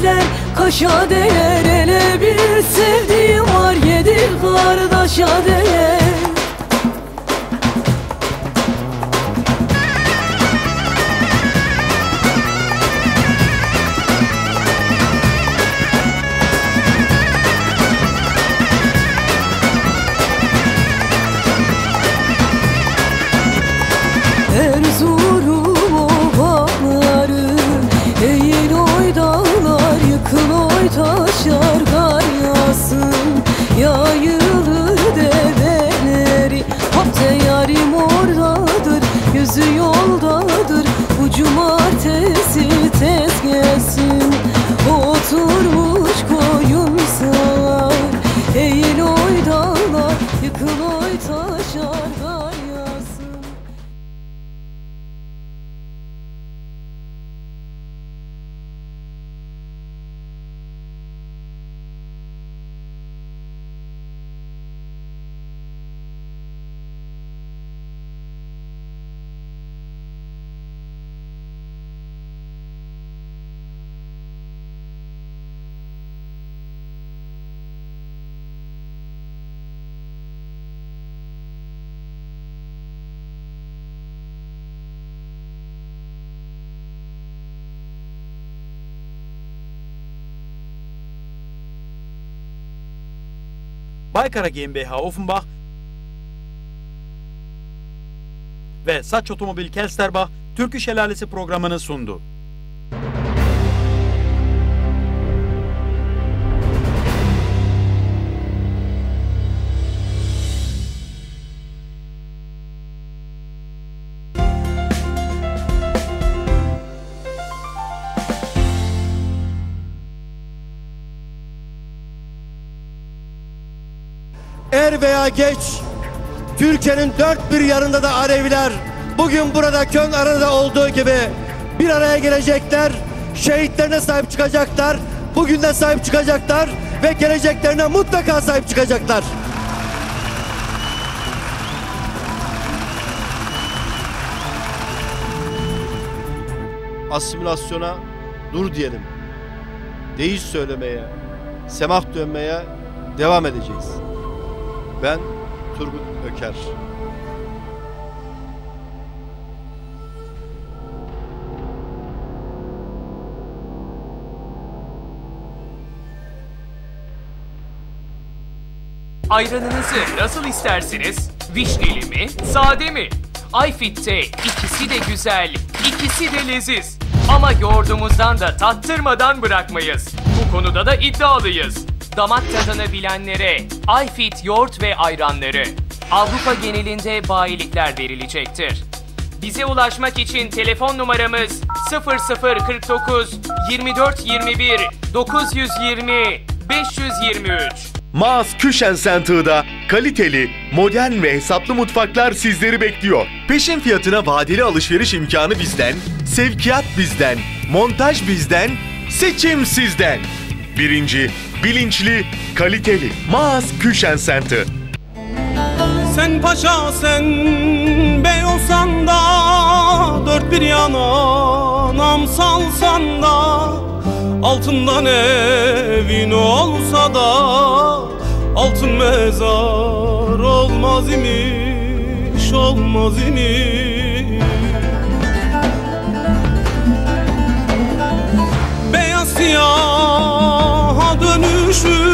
çiçekler kaşa değer. Hele bir sevdiğim var, 7 kardeşa değer. Erzurum ovaları, eğil oy dağlar, yıkıl oy taşlar, kar yağsın yayılır develeri. Hop yarim oradadır, gözü yoldadır, bu cumartesi tez gelsin. Oturmuş koyun sağar, eğil oy dağlar, yıkıl oy taşlar, kar yağsın. Baykara GmbH Offenbach ve Saç Otomobil Kelsterbach Türkü Şelalesi programını sundu. Er veya geç, Türkiye'nin dört bir yanında da Aleviler bugün burada Köln Arena'da olduğu gibi bir araya gelecekler, şehitlerine sahip çıkacaklar, bugün de sahip çıkacaklar ve geleceklerine mutlaka sahip çıkacaklar. Asimilasyona dur diyelim, deyiş söylemeye, semah dönmeye devam edeceğiz. Ben Turgut Öker. Ayranınızı nasıl istersiniz? Vişneli mi, sade mi? iFit'te ikisi de güzel, ikisi de leziz. Ama yoğurdumuzdan da tattırmadan bırakmayız. Bu konuda da iddialıyız. Damak tadını bilenlere iFit yoğurt ve ayranları Avrupa genelinde bayilikler verilecektir. Bize ulaşmak için telefon numaramız 0049 24 21 920 523. Maas Küchen Center'da kaliteli, modern ve hesaplı mutfaklar sizleri bekliyor. Peşin fiyatına vadeli alışveriş imkanı bizden, sevkiyat bizden, montaj bizden, seçim sizden. Birinci, bilinçli, kaliteli Maas Küchen Center. Sen paşa sen bey olsan da, dört bir yana nam salsan da, altından evin olsa da altın mezar olmaz imiş, olmaz imiş. Beyaz siyaha dönüşür